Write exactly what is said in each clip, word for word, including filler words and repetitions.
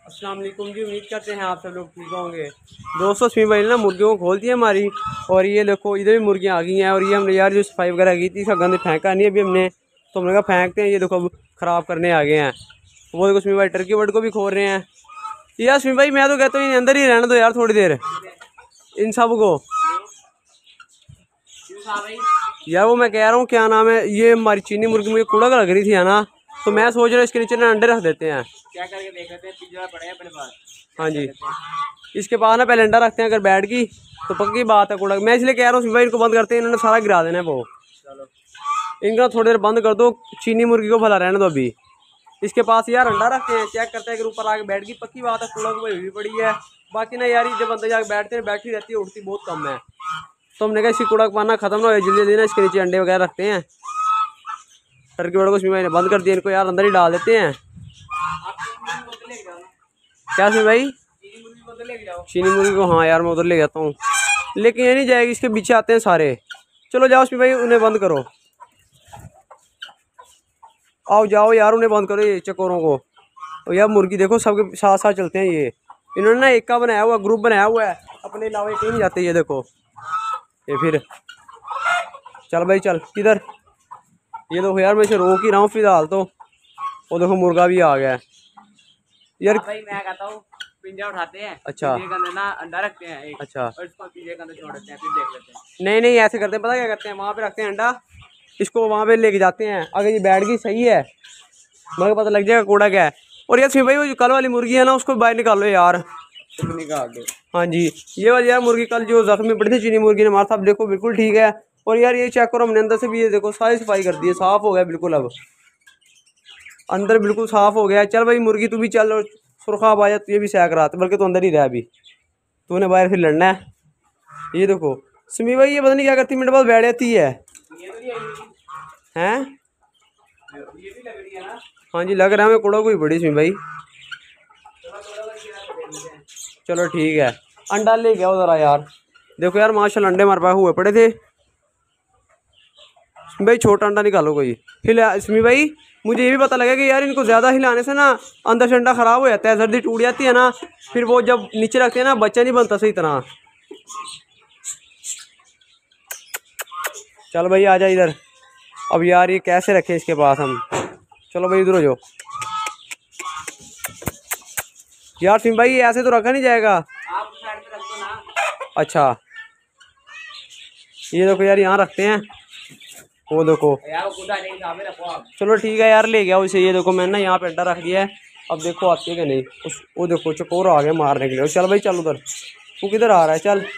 अस्सलाम वालेकुम जी, उम्मीद करते हैं आप सब लोग ठीक होंगे। दोस्तों स्मी भाई ने ना मुर्गियों को खोल दी है हमारी, और ये देखो इधर भी मुर्गियाँ आ गई हैं। और ये हमने यार जो सफाई वगैरह की थी इसका गंद फेंका नहीं अभी हमने, तो हमने कहा फेंकते हैं। ये देखो अब ख़राब करने आ गए हैं। वो देखो स्मी भाई टर्की बर्ड को भी खोल रहे हैं। यार स्मी भाई मैं तो कहता हूँ अंदर ही रहने दो यार थोड़ी देर इन सब को। यार वो मैं कह रहा हूँ क्या नाम है, ये हमारी चीनी मुर्गी मुझे कूड़ा लग रही थी है ना, तो मैं सोच रहा हूँ इसके नीचे ना अंडे रख देते हैं। क्या करके देख लेते हैं, पिंजरा पड़ा है अपने पास। हाँ जी, इसके पास ना पहले अंडा रखते हैं, अगर बैठ गई तो पक्की बात है कूड़ा। मैं इसलिए कह रहा हूँ भाई इनको बंद करते हैं, इन्होंने सारा गिरा देना है वो। चलो इनका थोड़ी देर बंद कर दो, चीनी मुर्गी को भला रहने दो अभी। इसके पास यार अंडा रखते हैं, चेक करते हैं अगर ऊपर आके बैठ गई पक्की बात है, कूड़ा हुई भी पड़ी है। बाकी ना यार जब अंदर जाके बैठते हैं बैठी रहती है, उठती बहुत कम है। तो हमने कहा इसकी कूड़ा पाना खत्म ना हो जल्दी जल्दी ना इसके नीचे अंडे वगैरह रखते हैं। टर्की बर्ड को इसमें मैंने बंद कर दिया, इनको यार अंदर ही डाल देते हैं। क्या सुन भाई, चीनी मुर्गी को? हाँ यार मैं उधर ले जाता हूँ, लेकिन ये नहीं जाएगी, इसके पीछे आते हैं सारे। चलो जाओ उसमें भाई, उन्हें बंद करो। आओ जाओ यार उन्हें बंद करो ये चकोरों को। और यार मुर्गी देखो सबके साथ साथ चलते हैं ये। इन्होंने ना एक का बनाया हुआ ग्रुप बनाया हुआ है, अपने अलावा कहीं नहीं जाते। ये देखो ये फिर चल भाई चल किधर। ये देखो यार मैं इसे रोक ही रहा हूँ फिलहाल तो। वो देखो मुर्गा भी आ गया है यार। भाई मैं कहता हूँ पिंजरा उठाते हैं, अच्छा पिंजरे के अंदर ना अंडा रखते हैं एक, अच्छा और इसको पिंजरे के अंदर छोड़ देते हैं, फिर देख लेते हैं। नहीं नहीं ऐसे करते हैं, पता क्या करते हैं, वहाँ पे रखते हैं अंडा, इसको वहाँ पे लेके जाते हैं। अगर ये बैठ गई सही है मगर पता लग जाएगा कूड़ा क्या है। और यार भाई वो जो कल वाली मुर्गी है ना उसको बाहर निकालो यार, निकाल दो। हाँ जी, ये वाली यार मुर्गी कल जो जख्मी पड़ी थी चीनी मुर्गी ने, हमारे साहब देखो बिल्कुल ठीक है। और यार ये चेक करो हमने अंदर से भी, ये देखो सारी सफाई कर दी है, साफ हो गया बिल्कुल, अब अंदर बिल्कुल साफ हो गया। चल भाई मुर्गी तू भी चल, और सुरखाब आ जा, तू ये भी सैक रहा था, बल्कि तू अंदर ही रहा अभी, तूने बाहर फिर लड़ना है। ये देखो समी भाई ये पता नहीं क्या करती, मिनट बाद बैठ जाती है हैं। हाँ जी लग रहा है, मैं कूड़ा कोई बड़ी समी भाई। चलो ठीक है, अंडा ले गया जरा यार। देखो यार माशाल्लाह अंडे हमारे पास हुए पड़े थे। भाई छोटा अंडा निकालो कोई हिला। इसमें भाई मुझे ये भी पता लगा कि यार इनको ज़्यादा हिलाने से ना अंदर से अंडा ख़राब हो जाता है, सर्दी टूट जाती है ना, फिर वो जब नीचे रखते हैं ना बच्चा नहीं बनता सही तरह। चल भाई आ जा इधर। अब यार ये कैसे रखें इसके पास हम, चलो भाई इधर हो जाओ। यार सिम भाई ऐसे तो रखा नहीं जाएगा, आप साइड पे रख दो ना। अच्छा ये देखो यार यहाँ रखते हैं, वो देखो यार चलो ठीक है यार ले गया उसे। ये देखो मैंने ना यहाँ पे अड्डा रख दिया है, अब देखो आती है कि नहीं। उस वो देखो चकोर आ गया मारने के लिए। चल भाई चल उधर, तू किधर आ रहा है, चल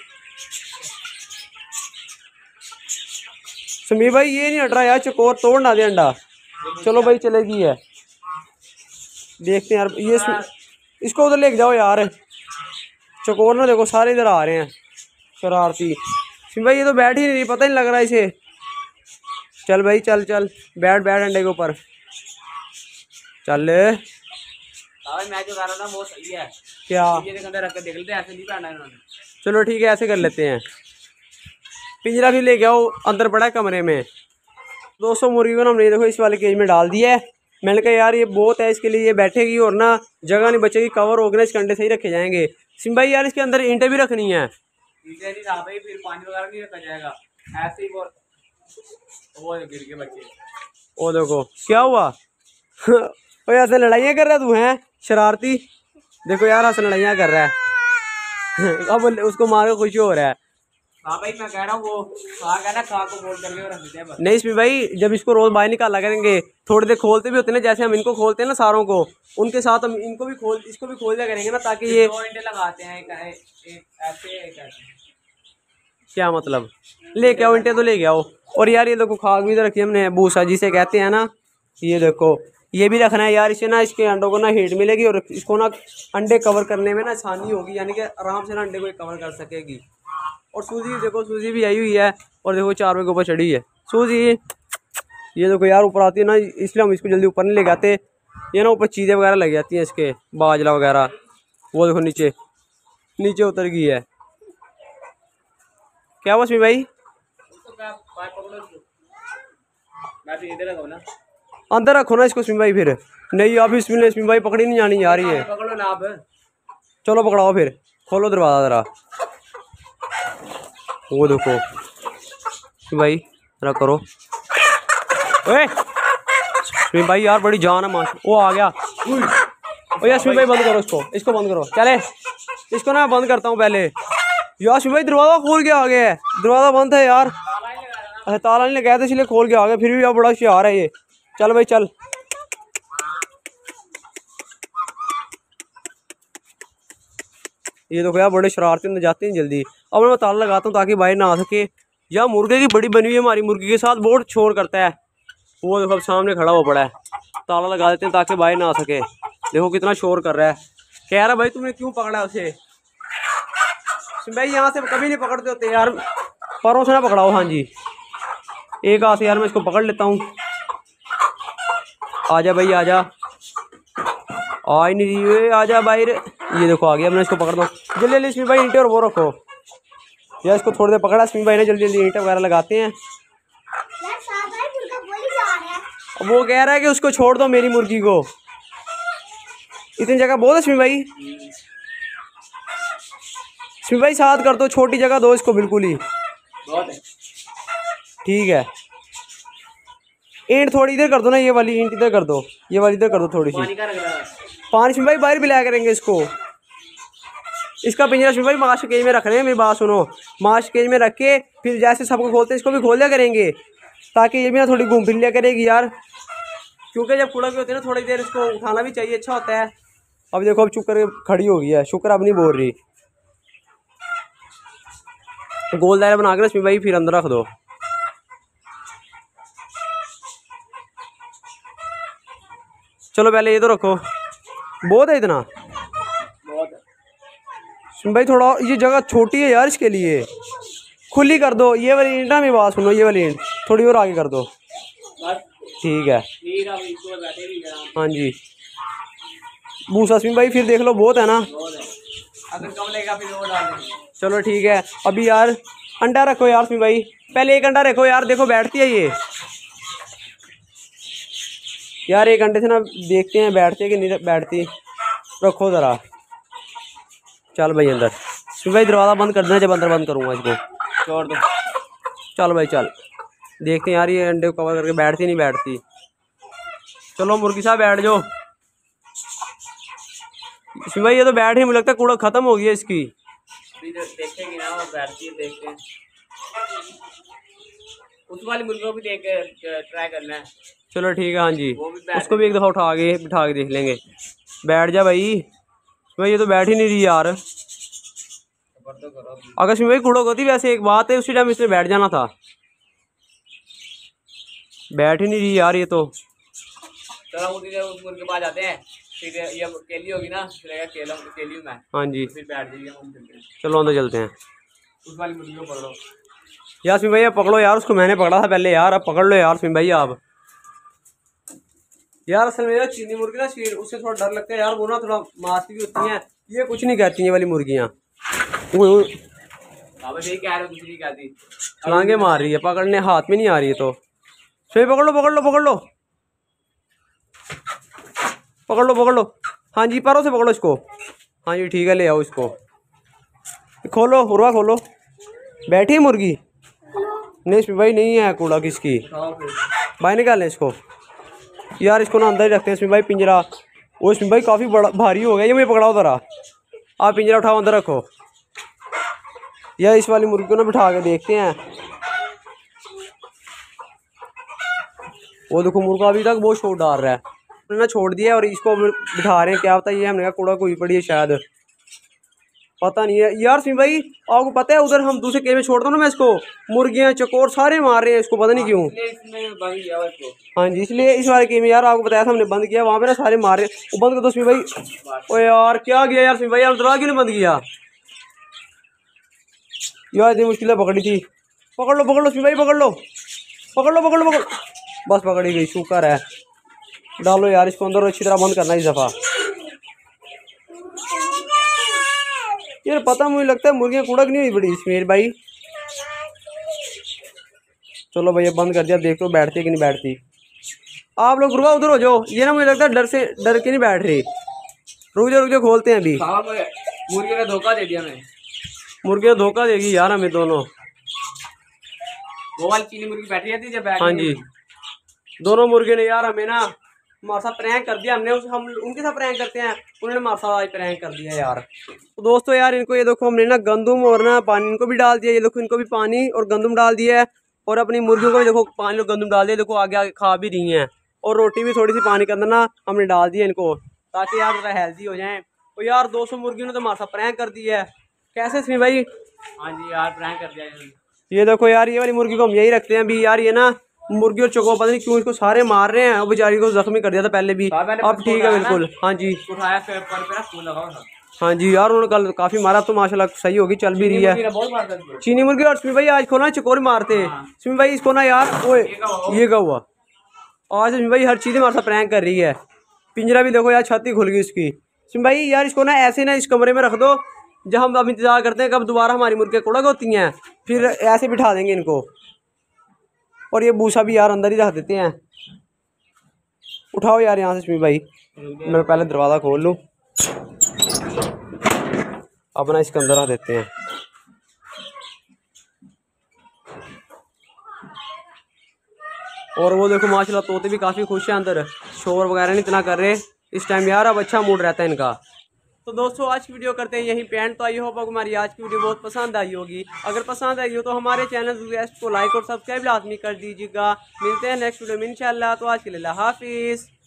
समीर भाई ये नहीं हट रहा यार, चकोर तोड़ ना दे अंडा। चलो भाई चलेगी है, देखते हैं यार ये इसको उधर लेके जाओ यार। चकोर ना देखो सारे इधर आ रहे हैं शरारती। सिम भाई ये तो बैठ ही नहीं, पता नहीं लग रहा इसे। चल भाई चल चल बैठ बैठ अंडे के ऊपर चल। मैं जो कर रहा था वो सही है क्या, अंदर रख के देख लेते हैं, ऐसे नहीं बैठना इन्होंने। चलो ठीक है ऐसे कर लेते हैं। पिंजरा भी ले गया वो अंदर पड़ा है कमरे में। दोस्तों मुर्गी को ना हमने देखो इस वाले केज में डाल दिया है। मैंने कहा यार ये बहुत है इसके लिए, ये बैठेगी और ना जगह नहीं बचेगी, कवर होगा, इसके अंडे सही रखे जाएंगे। सिम भाई यार इसके अंदर ईंटें भी रखनी है, ईंटें नहीं रहा भाई, फिर पानी वगैरह नहीं रखा जाएगा ऐसे ही। वो वो गिर के बच्चे, वो देखो क्या हुआ। ओ ऐसे लड़ाइयाँ कर रहा तू है शरारती। देखो यार ऐसे लड़ाइयाँ कर रहा है। अब उसको मार के खुशी हो रहा है। हाँ भाई मैं कह रहा हूँ वो खा का ना खा को बोल करके रख देते हैं। नहीं इसमें भाई जब इसको रोज बाहर निकाला करेंगे, थोड़ी देर खोलते भी होते हैं जैसे हम इनको खोलते हैं ना सारों को, उनके साथ हम इनको भी खोल इसको भी खोल दिया करेंगे ना, ताकि ये दो अंडे लगाते हैं एक, एक ऐसे एक ऐसे। क्या मतलब लेके आओ इंटे तो ले आओ। और यार ये देखो खाक भी तो रखी हमने, भूसा जिसे कहते हैं ना, ये देखो ये भी रखना है यार। इसे ना इसके अंडों को ना हीट मिलेगी और इसको ना अंडे कवर करने में ना आसानी होगी, यानी कि आराम से ना अंडे को कवर कर सकेगी। और सूजी देखो सूजी भी आई हुई है, और देखो चार के ऊपर चढ़ी है सूजी। ये देखो यार ऊपर आती है ना, इसलिए हम इसको जल्दी ऊपर नहीं ले जाते। ये ना ऊपर चीज़ें वगैरह लग जाती हैं इसके, बाजला वगैरह। वो देखो नीचे नीचे उतर गई है। क्या हुआ भाई, मैं तो इधर ना अंदर रखो ना इसको इसमें भाई। फिर नहीं आप इसमें इसमें भाई पकड़ी नहीं जानी जा रही है। पकड़ो ना आप। चलो पकड़ाओ फिर, खोलो दरवाज़ा ज़रा। वो देखो भाई ज़रा करो। ओए इसमें भाई यार बड़ी जान है माश। वो आ गया। ओ यार भाई बंद करो इसको, इसको बंद करो। चले इसको ना मैं बंद करता हूँ पहले। यार भाई दरवाज़ा खोल के आ गया है। दरवाज़ा बंद है यार। अच्छा ताला नहीं लगाया था इसलिए खोल के आ गया। फिर भी यार बड़ा होशियार है ये। चल भाई चल। ये देखो यार बड़े शरारती अंदर जाते हैं जल्दी। अब मैं ताला लगाता हूँ ताकि बाहर ना आ सके। यार मुर्गे की बड़ी बनी हुई है हमारी मुर्गी के साथ, बहुत शोर करता है। वो देखो अब सामने खड़ा हो पड़ा है। ताला लगा देते हैं ताकि बाहर ना आ सके। देखो कितना शोर कर रहा है। कह रहा भाई तुमने क्यों पकड़ा उसे। भाई यहाँ से कभी नहीं पकड़ते होते यार, पैरों से ना पकड़ाओ। हाँ जी एक हाथ से यार मैं इसको पकड़ लेता हूँ। आजा भाई आजा। आ ही नहीं रही, आजा बाहर। ये देखो आ गया। मैं इसको पकड़ दूँ जल्दी जल्दी। इसमें भाई ईंटें और वो रखो यार। इसको थोड़ी देर पकड़ा इसमें भाई ने। जल्दी जल्दी ईंटें वगैरह लगाते हैं। वो कह रहा है कि उसको छोड़ दो मेरी मुर्गी को। इतनी जगह बहुत है इसमें भाई। इसमें भाई साथ कर दो, छोटी जगह दो इसको बिल्कुल ही। ठीक है ईंट थोड़ी इधर कर दो ना। ये वाली ईंट इधर कर दो, ये वाली इधर कर दो थोड़ी सी। पानी इसमें भाई बाहर भी लाया करेंगे इसको। इसका पिंजरा इसमें भाई माश केज में रख रहे हैं। मेरी बात सुनो, माश केज में रख के फिर जैसे सबको खोलते हैं इसको भी खोल दिया करेंगे ताकि ये भी ना थोड़ी घूम फिर लिया करेगी यार। क्योंकि जब कुड़ा भी होती है ना थोड़ी देर इसको उठाना भी चाहिए, अच्छा होता है। अब देखो अब चुप करके खड़ी हो गई है। शुक्र अब नहीं बोल रही। गोल दायरा बना कर इसमें भाई फिर अंदर रख दो। चलो पहले ये तो रखो। बहुत है इतना भाई। थोड़ा ये जगह छोटी है यार इसके लिए। खुली कर दो ये वाली ईंट ना। मेरी बात सुनो, ये वाली ईंट थोड़ी और आगे कर दो। ठीक है हाँ जी। भूसा इसमें भाई फिर देख लो बहुत है ना। अगर कम लेगा फिर वो डाल देंगे। चलो ठीक है। अभी यार अंडा रखो यार इसमें भाई। पहले एक अंडा रखो यार। देखो बैठती है ये यार। एक अंडे से ना देखते हैं बैठती है कि नहीं बैठती। रखो ज़रा। चल भाई अंदर। इसमें भाई दरवाज़ा बंद कर देना जब अंदर बंद करूँगा इसको। छोड़ दो। चल भाई चल। देखते हैं यार ये अंडे को कवर करके बैठती नहीं बैठती। चलो मुर्गी साहब बैठ जाओ। इसमें भाई ये तो बैठ ही, मुझे लगता है कूड़ा ख़त्म हो गया इसकी। देखेंगे ना बैठती है, देखते हैं। उस वाली मुर्गी को भी देख के ट्राई करना है। चलो ठीक है हाँ जी। उसको भी एक दफ़ा उठा के बिठा के देख लेंगे। बैठ जा भाई। भाई ये तो बैठ ही नहीं रही यार। अगर इसमें भाई कूड़ा होती वैसे एक बात है, उसी टाइम इसने बैठ जाना था। बैठ ही नहीं रही यार ये तो। चलो उस मुर्गे के पास जाते हैं। फिर ये केली होगी ना, फिर केला केली हूँ मैं। हाँ जी फिर बैठ जाइए हम चलते हैं। चलो अंदर चलते हैं। उस वाली मुर्गी को पकड़ो यार सिम भाई पकड़ो यार। उसको मैंने पकड़ा था पहले यार। अब पकड़ लो यार सिम भाई आप। यार असल में यार चीनी मुर्गी ना चीन उससे थोड़ा डर लगता है यार। वो ना थोड़ा मासी भी होती हैं। ये कुछ नहीं कहती ये वाली मुर्गियाँ। छलांगे मार रही है, पकड़ने हाथ में नहीं आ रही है। तो सही पकड़ लो पकड़ लो पकड़ लो पकड़ लो पकड़ लो। हाँ जी पैरों से पकड़ो इसको। हाँ जी ठीक है ले आओ इसको। खोलो उर्वा खोलो। बैठी है मुर्गी नहीं इसमें भाई नहीं है कूड़ा किसकी। भाई निकालें इसको यार। इसको ना अंदर ही रखते हैं इसमें भाई पिंजरा। वो इसमें भाई काफ़ी बड़ा भारी हो गया। ये मुझे पकड़ाओ ज़रा। आप पिंजरा उठाओ अंदर रखो यार। इस वाली मुर्गी को ना बिठा के देखते हैं। वो देखो मुर्गा अभी तक बहुत शोर डाल रहा है। ना छोड़ दिया और इसको बिठा रहे हैं। क्या पता ये हमने कहा कूड़ा कोई पड़ी है शायद, पता नहीं है यार। सिंह भाई आपको पता है उधर हम दूसरे केज में छोड़ दो ना मैं इसको, मुर्गियाँ चकोर सारे मार रहे हैं इसको, पता नहीं क्यों। हाँ जी इसलिए इस वाले केज में यार आपको बताया था हमने बंद किया। वहाँ पे ना सारे मार रहे हैं। वो बंद कर दो सिंह भाई। ओ यार क्या किया यार सिंह भाई, आप दरवाजा क्यों नहीं बंद किया यार। इतनी मुश्किल पकड़ी थी। पकड़ लो पकड़ लो सिंह भाई पकड़ लो पकड़ लो पकड़ लो पकड़। बस पकड़ी गई, शुक्र है। डालो यार इसको अंदर, अच्छी तरह बंद करना इस दफ़ा। यार पता मुझे लगता है मुर्गियाँ कुड़क नहीं हुई बड़ी इसमें भाई। चलो भैया बंद कर दिया, देख लो बैठती है कि नहीं बैठती। आप लोग रुका उधर हो जाओ, ये ना मुझे लगता है डर से डर के नहीं बैठ रही। रुक जाओ रुक जाओ, खोलते हैं अभी। मुर्गे ने धोखा दे दिया मैं। मुर्गे धोखा देगी यार हमें दोनों। वो वाली चीनी मुर्गी बैठी रहती जब बैठ। हाँ जी, दोनों मुर्गे ने यार हमें ना हमारे साथ प्रैंक कर दिया। हमने उस हम उनके साथ प्रैंक करते हैं, उन्होंने हमारे साथ आज प्रैंक कर दिया यार। तो दोस्तों यार इनको ये देखो हमने ना गंदम और ना पानी इनको भी डाल दिया। ये देखो इनको भी पानी और गंदम डाल दिया है, और अपनी मुर्गियों को भी देखो पानी और गंदम डाल दिया। देखो आगे आगे खा भी रही हैं, और रोटी भी थोड़ी सी पानी के अंदर ना हमने डाल दी है इनको, ताकि यार थोड़ा हेल्दी हो जाएं। तो यार दो सौ मुर्गियों ने तो हमारे साथ प्रैंक कर दिया है। कैसे इसमें भाई? हाँ जी यार प्रैंक कर दिया। ये देखो यार ये वाली मुर्गी को हम यही रखते हैं अभी। यार ये ना मुर्गी और चको पता नहीं क्यों इसको सारे मार रहे हैं, और बेचारी को जख्मी कर दिया था पहले भी। अब ठीक है बिल्कुल। हाँ जी उठाया फिर पर पे फूल लगाओ। हाँ जी यार उन्होंने कल काफी मारा, तो माशाल्लाह सही होगी, चल भी रही है चीनी मुर्गी। और इसमें भाई आज को ना चकोर मारते इसमें भाई, इसको ना यार ओए ये क्या हुआ आज? इसमें भाई हर चीज़ हमारे साथ प्रैंक कर रही है। पिंजरा भी देखो यार, छत ही खुल गई इसकी। इसमें भाई यार इसको ना ऐसे ना इस कमरे में रख दो, जब हम अब इंतजार करते हैं कब दोबारा हमारी मुर्गियाँ कुड़क होती हैं, फिर ऐसे बिठा देंगे इनको। और ये भूसा भी यार अंदर ही रख देते हैं। उठाओ यार यहाँ से इसमें भाई, मैं पहले दरवाज़ा खोल लूँ, अपना इसके अंदर रख देते हैं। और वो देखो माशाल्लाह तोते भी काफ़ी खुश हैं अंदर, शोर वगैरह नहीं इतना कर रहे इस टाइम यार। अब अच्छा मूड रहता है इनका। तो दोस्तों आज की वीडियो करते हैं यहीं पे एंड। तो आई होप आपको हमारी आज की वीडियो बहुत पसंद आई होगी। अगर पसंद आई हो तो हमारे चैनल को लाइक और सब्सक्राइब लाजमी कर दीजिएगा। मिलते हैं नेक्स्ट वीडियो में इंशाल्लाह। तो आज के लिए हाफिज़।